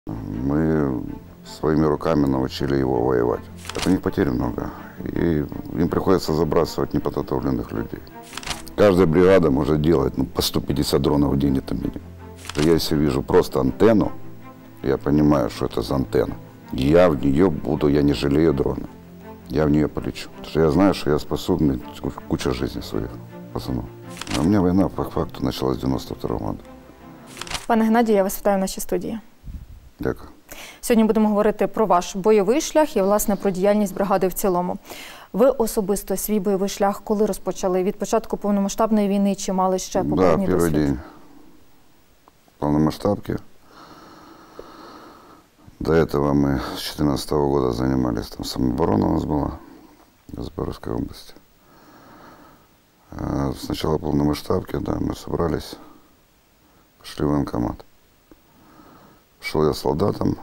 Мы своими руками научили его воевать. У них потерь много, и им приходится забрасывать неподготовленных людей. Каждая бригада может делать по 150 дронов в день, это минимум. Я если вижу просто антенну, я понимаю, что это за антенна. Я в нее буду, я не жалею дрона. Я в нее полечу. Потому что я знаю, что я способен кучу жизней своих пацанов. А у меня война по факту началась с 92 года. Пане Геннадію, я вас вітаю в нашій студії. Дякую. Сьогодні будемо говорити про ваш бойовий шлях і, власне, про діяльність бригади в цілому. Ви особисто свій бойовий шлях коли розпочали? Від початку повномасштабної війни чи мали ще попередній досвід? Да, перший день полномасштабки. До этого мы с 2014 года занимались, там самооборона у нас была в Запорожской области. С начала полномасштабки, да, мы собрались, пошли в военкомат. Шел я солдатом.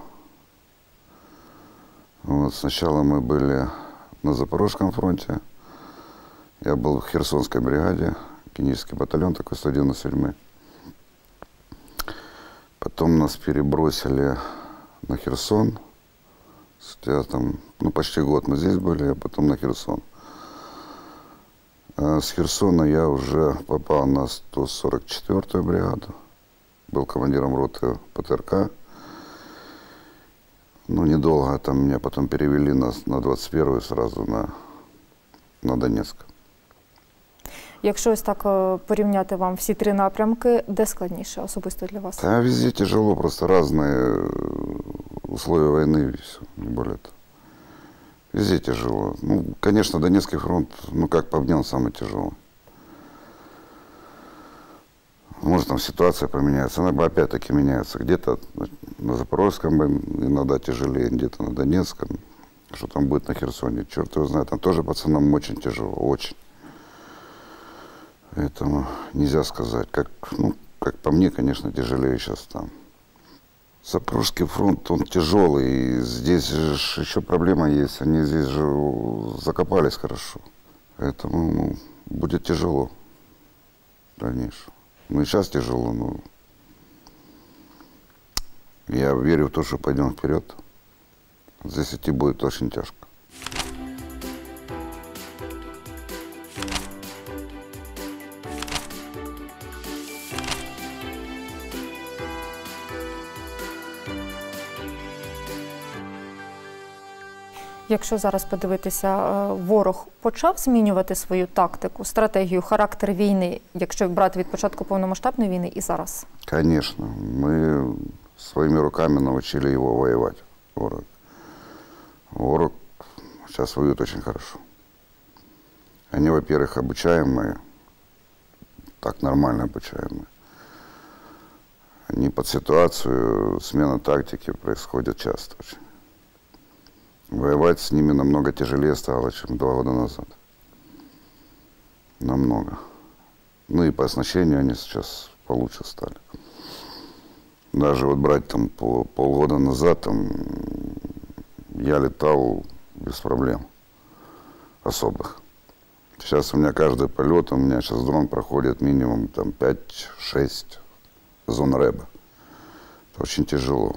Вот, сначала мы были на Запорожском фронте. Я был в Херсонской бригаде, Кенический батальон такой 197-й. Потом нас перебросили на Херсон. Я там, почти год мы здесь были, а потом на Херсон. С Херсона я уже попал на 144-ю бригаду. Был командиром роты ПТРК. Недолго там меня потом перевели на 21-ю сразу на Донецк. Якщо ось так порівняти вам всі три напрямки, де складніше особисто для вас? Да, везде тяжело, просто разные условия войны, и все, не более того. Везде тяжело. Конечно, Донецкий фронт, как по мне, он самый тяжелый. Может, там ситуация поменяется, она опять-таки меняется. Где-то на Запорожском иногда тяжелее, где-то на Донецком. Что там будет на Херсоне, черт его знает. Там тоже пацанам очень тяжело, очень. Поэтому нельзя сказать. Как по мне, конечно, тяжелее сейчас там. Запорожский фронт, он тяжелый. И здесь же еще проблема есть. Они здесь же закопались хорошо. Поэтому будет тяжело в дальнейшем. И сейчас тяжело, но я верю в то, что пойдем вперед. Здесь идти будет очень тяжко. Якщо зараз подивитися, ворог почав змінювати свою тактику, стратегію, характер війни, якщо брати від початку повномасштабної війни і зараз? Конечно. Мы своими руками научили его воевать, ворог. Ворог сейчас воюет очень хорошо. Они, во-первых, обучаемые, так нормально обучаемые. Они под ситуацию, смена тактики происходит часто очень. Воевать с ними намного тяжелее стало, чем 2 года назад. Намного. И по оснащению они сейчас получше стали. Даже вот брать там полгода назад, я летал без проблем особых. Сейчас у меня каждый полет, у меня сейчас дрон проходит минимум 5-6 зон рэба. Это очень тяжело.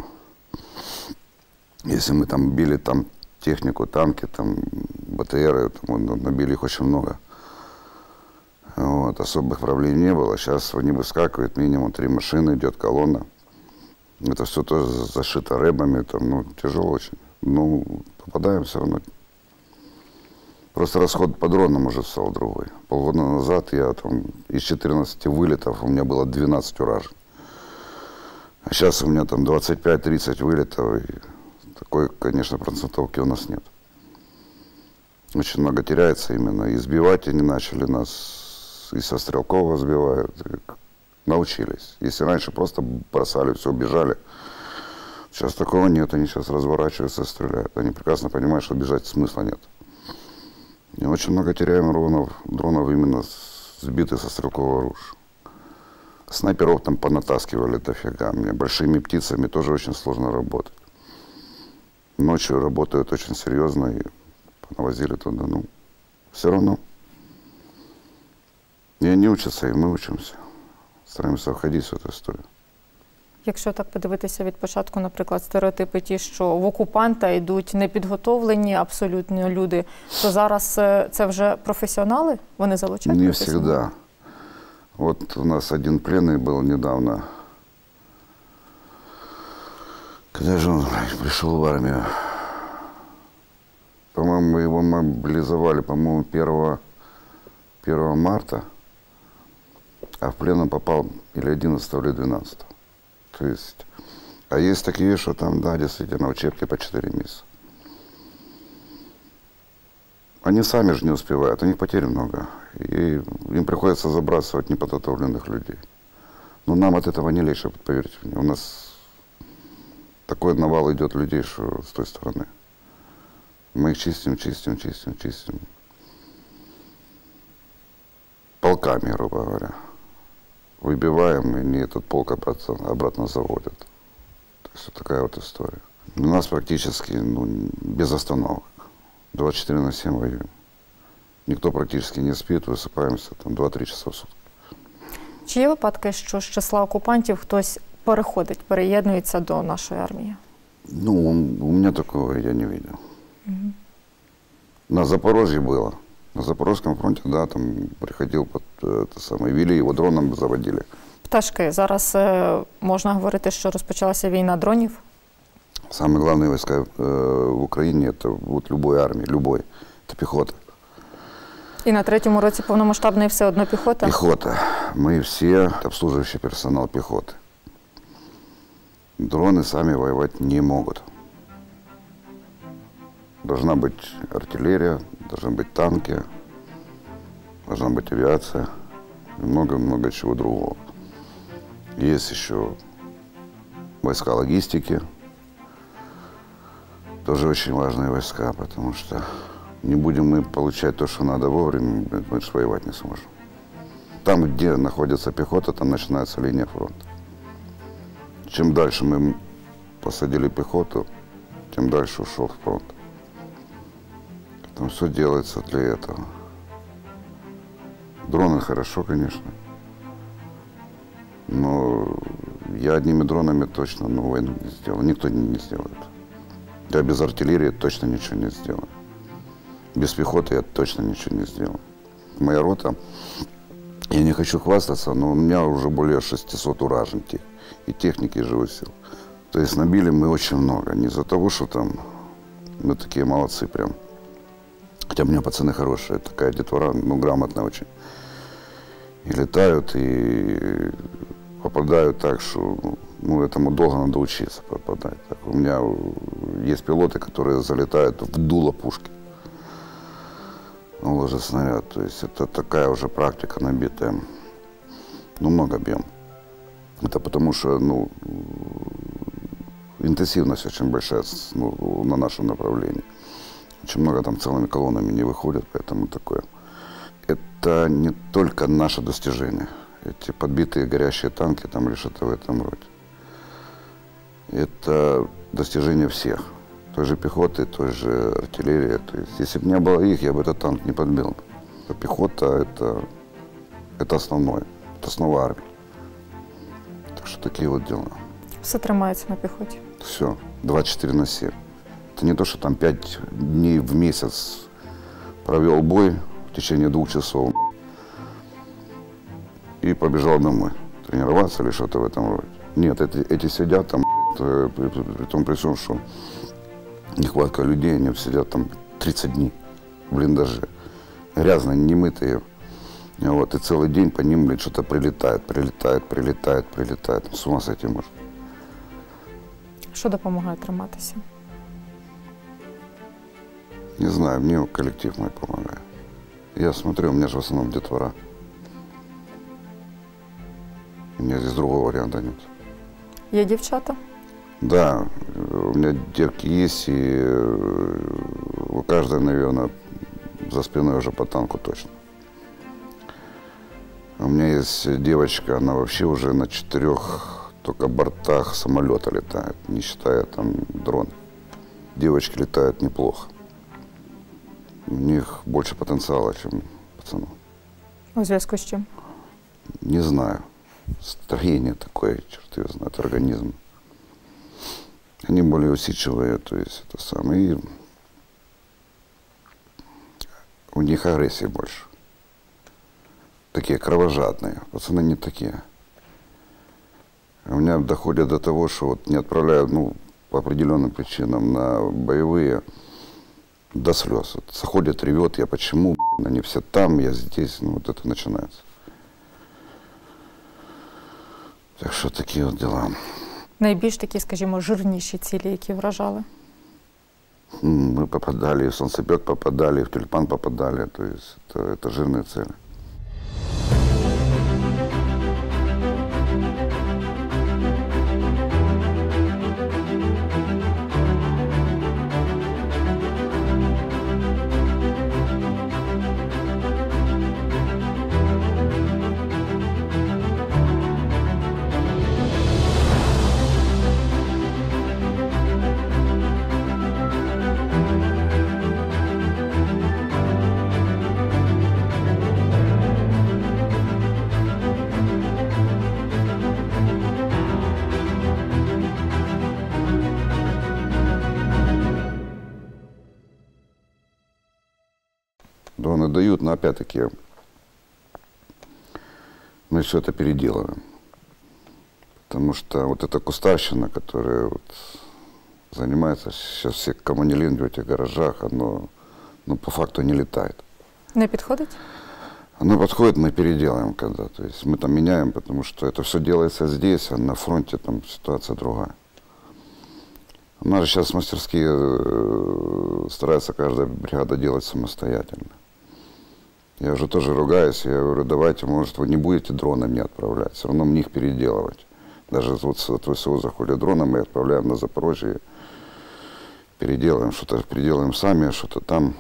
Если мы там били технику, танки, БТРы, набили их очень много. Вот, особых проблем не было. Сейчас они выскакивают, минимум 3 машины, идет колонна. Это все тоже зашито рэбами, тяжело очень. Попадаем все равно. Просто расход по дронам уже стал другой. Полгода назад я из 14 вылетов у меня было 12 уражен. А сейчас у меня 25-30 вылетов. И такой, конечно, процентовки у нас нет. Очень много теряется именно. И сбивать они начали нас, и со стрелкового сбивают. Научились. Если раньше просто бросали, все, бежали. Сейчас такого нет. Они сейчас разворачиваются, стреляют. Они прекрасно понимают, что бежать смысла нет. И очень много теряем дронов именно сбитых со стрелкового оружия. Снайперов понатаскивали дофига. Мне большими птицами тоже очень сложно работать. Ночью работают очень серьезно и понавозили туда. Все равно. И они учатся, и мы учимся. Стараемся входить в эту историю. Якщо так подивитися від початку, наприклад, стереотипи ті, що в окупанта йдуть непідготовлені абсолютно люди, то зараз це вже професіонали? Вони залучають Не професіоналів? всегда. Вот у нас один пленный был недавно. Когда же он пришел в армию? По-моему, его мобилизовали, по-моему, 1 марта, а в плен он попал или 11 или 12. То есть, а есть такие, что там, да, действительно, учебки по 4 месяца. Они сами же не успевают, у них потерь много. И им приходится забрасывать неподготовленных людей. Но нам от этого не легче, поверьте мне. У нас такой навал идет людей, что с той стороны. Мы их чистим. Полками, грубо говоря. Выбиваем, и они этот полк обратно заводят. То есть вот такая вот история. У нас практически без остановок. 24/7 воюем. Никто практически не спит, высыпаемся там 2-3 часа в сутки. Чи є випадки, що з числа окупантів хтось переєднується до нашої армії? Ну, у меня такого я не видел. На Запорожье было. На Запорожском фронте, да, там приходил вели его дроном, заводили. Пташки. Зараз можна говорити, що розпочалася війна дронів? Самые главные войска в Украине, это вот любой армии, любой, это пехота. І на 3-му році повномасштабної все одно піхота? Пехота. Мы все обслуживающий персонал пехоты. Дроны сами воевать не могут. Должна быть артиллерия, должны быть танки, должна быть авиация и много-много чего другого. Есть еще войска логистики, тоже очень важные войска, потому что не будем мы получать то, что надо вовремя, мы же воевать не сможем. Там, где находится пехота, там начинается линия фронта. Чем дальше мы посадили пехоту, тем дальше ушел фронт. Там все делается для этого. Дроны хорошо, конечно. Но я одними дронами точно войну не сделаю. Никто не сделает. Я без артиллерии точно ничего не сделаю. Без пехоты я точно ничего не сделаю. Моя рота, я не хочу хвастаться, но у меня уже более 600 уражен и техники, и живых сил. То есть набили мы очень много. Не из-за того, что там мы такие молодцы прям. Хотя у меня пацаны хорошие, такая детвора, грамотная очень. И летают, и попадают так, что этому долго надо учиться попадать. Так, у меня есть пилоты, которые залетают в дуло пушки. Ложит снаряд. То есть это такая уже практика набитая. Много бьем. Это потому что, интенсивность очень большая на нашем направлении. Очень много там целыми колоннами не выходят, поэтому такое. Это не только наше достижение. Эти подбитые горящие танки там или что-то в этом роде. Это достижение всех. Той же пехоты, той же артиллерии. То есть, если бы не было их, я бы этот танк не подбил. Пехота это основное. Это основа армии. Так что такие вот дела. Все тримається на піхоті? Все. 24/7. Это не то, что там 5 дней в месяц провел бой в течение 2 часов и побежал домой тренироваться или что-то в этом роде. Нет, эти сидят там, при том при всем, что нехватка людей, они сидят там 30 дней в блиндаже. Грязные, немытые. Вот, и целый день по ним, что-то прилетает. С ума сойти можно. Що допомагає триматися? Не знаю, мне коллектив мой помогает. Я смотрю, у меня же в основном детвора. У меня здесь другого варианта нет. Є дівчата? Да, у меня девки есть, и у каждой, наверное, за спиной уже по танку точно. У меня есть девочка, она вообще уже на 4 только бортах самолета летает, не считая там дрон. Девочки летают неплохо. У них больше потенциала, чем пацанов. У зв'язку з чим? Не знаю. строение такое, черт его знает, организм. Они более усидчивые, то есть это самое. И у них агрессии больше. Такие кровожадные. Пацаны не такие. У меня доходит до того, что вот не отправляют, ну, по определенным причинам на боевые до слез. Вот заходит, ревет, я почему, они все там, я здесь, ну вот это начинается. Так що такі от дела. Найбільш такі, скажімо, жирніші цілі, які вражали? Мы попадали, в Солнцепек попадали, в Тюльпан попадали, то есть это жирные цели. Дроны дают, но опять-таки мы все это переделываем. Потому что вот эта кустарщина, которая вот занимается сейчас все, кому не лень в этих гаражах, оно ну, по факту не летает. Не підходить? Оно подходит, мы переделаем когда. То есть мы там меняем, потому что это все делается здесь, а на фронте там ситуация другая. У нас же сейчас мастерские старается каждая бригада делать самостоятельно. Я уже тоже ругаюсь, я говорю, давайте, может, вы не будете дроны мне отправлять, все равно мне их переделывать. Даже вот с ВСУ заходят дроны, мы отправляем на Запорожье, переделаем, что-то переделаем сами, что-то там.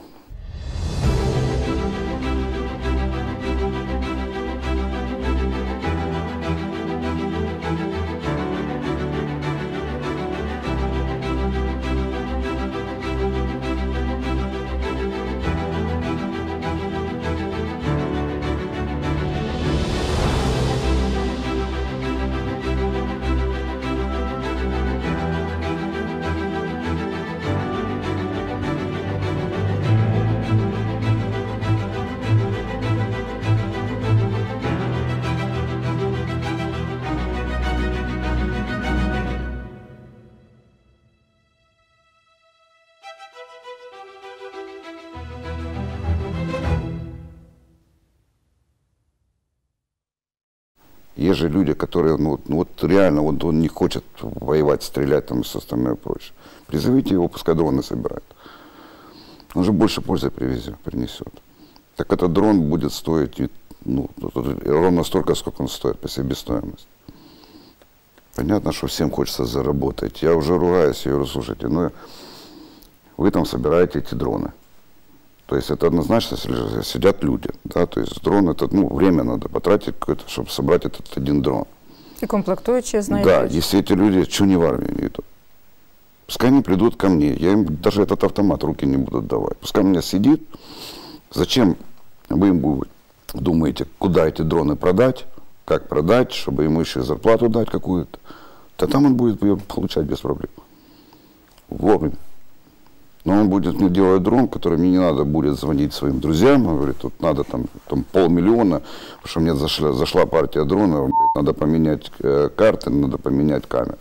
Есть же люди, которые, ну вот реально, вот он не хочет воевать, стрелять там и все остальное прочее. Призовите его, пускай дроны собирает. Он же больше пользы принесет. Так этот дрон будет стоить ну, ровно столько, сколько он стоит по себестоимости. Понятно, что всем хочется заработать. Я уже ругаюсь, я говорю, слушайте, ну вы там собираете эти дроны. То есть это однозначно сидят люди, да, то есть дрон это, ну, время надо потратить какое-то, чтобы собрать этот один дрон. И комплектующие, знаете. Да, если эти люди, что не в армию не идут. Пускай они придут ко мне, я им даже этот автомат в руки не буду давать. Пускай у меня сидит, зачем вы им думаете, куда эти дроны продать, как продать, чтобы ему еще зарплату дать какую-то. Да там он будет ее получать без проблем. Вовремя. Но он будет мне делать дрон, который мне не надо будет звонить своим друзьям. Он говорит, тут надо там 500 000, потому что мне зашла партия дронов, надо поменять карты, надо поменять камеры.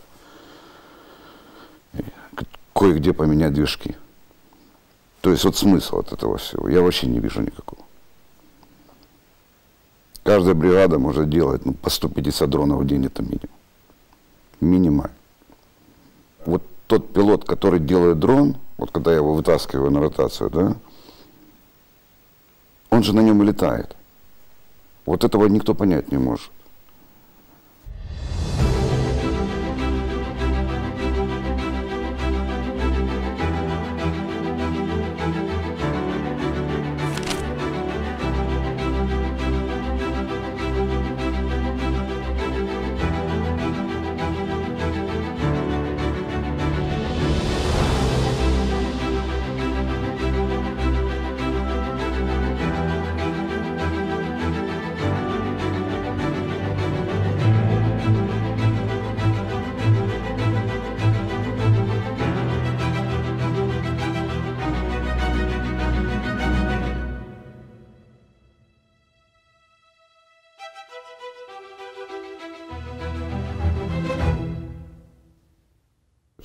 Кое-где поменять движки. То есть вот смысл от этого всего я вообще не вижу никакого. Каждая бригада может делать ну, по 150 дронов в день, это минимум. Минимально. Вот тот пилот, который делает дрон, вот когда я его вытаскиваю на ротацию, да, он же на нем и летает. Вот этого никто понять не может.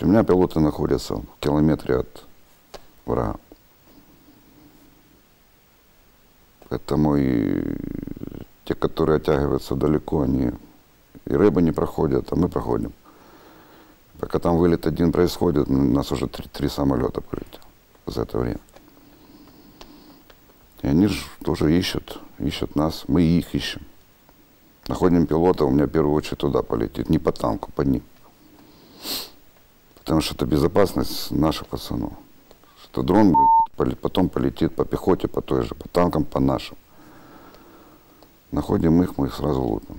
У меня пилоты находятся в километре от врага. Поэтому и те, которые оттягиваются далеко, они и рыбы не проходят, а мы проходим. Пока там вылет один происходит, у нас уже три самолета полетело за это время. И они же тоже ищут нас, мы их ищем. Находим пилота, у меня в первую очередь туда полетит, не по танку, под ним. Потому что это безопасность наших пацанов. Что дрон потом полетит по пехоте, по той же, по танкам, по нашим. Находим их, мы их сразу лупим.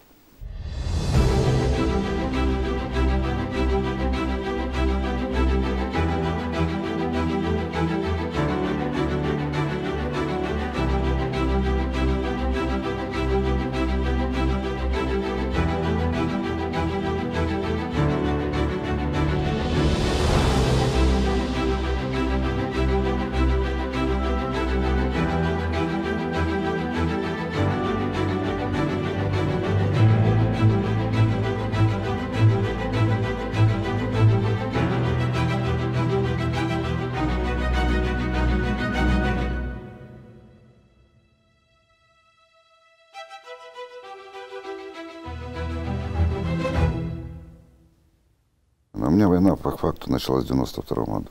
У меня война по факту началась в 92 году.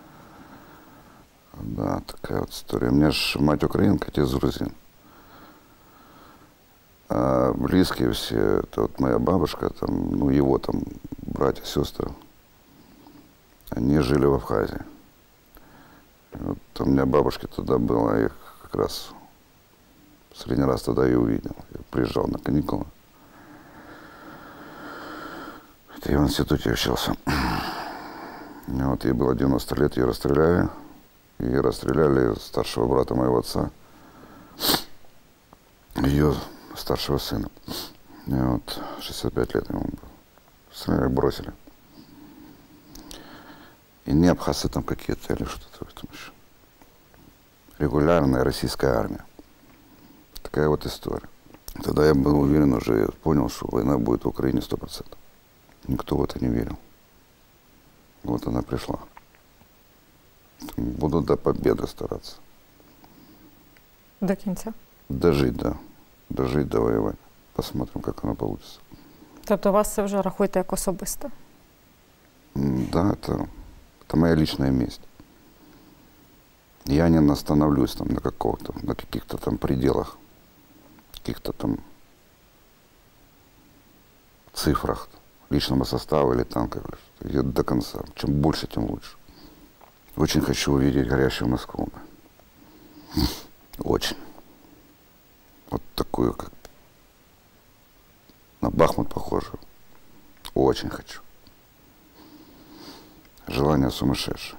Да, такая вот история. У меня же мать украинка, отец грузин. А близкие все, это вот моя бабушка, там, ну его там братья, сестры, они жили в Абхазии. И вот у меня бабушки туда было, я их как раз последний раз тогда и увидел. Я приезжал на каникулы. Я в институте учился. И вот ей было 90 лет, ее расстреляли. И расстреляли старшего брата моего отца, ее старшего сына. И вот 65 лет ему было. Стреляли, бросили. И не абхазцы там какие-то или что-то в этом еще. Регулярная российская армия. Такая вот история. Тогда я был уверен уже, я понял, что война будет в Украине 100%. Никто в это не верил. Вот она пришла. Буду до победы стараться. До кінця. Дожить, да. Дожить, довоевать. Посмотрим, как оно получится. Тобто вас це вже рахуєте як особисте? Да, это моя личная месть. Я не остановлюсь там на каких-то там пределах, каких-то там цифрах личного состава или танков. Я до конца. Чем больше, тем лучше. Очень хочу увидеть горящую Москву. Очень. Вот такую, как на Бахмут похожую. Очень хочу. Желание сумасшедшее.